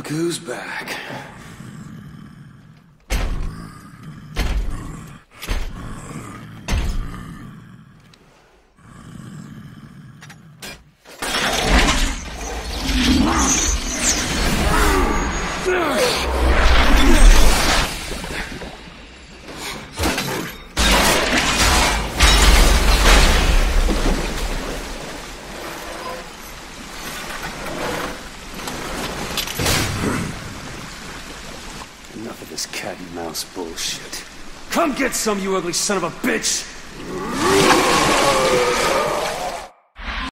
Look who's back. Enough of this cat and mouse bullshit. Come get some, you ugly son of a bitch!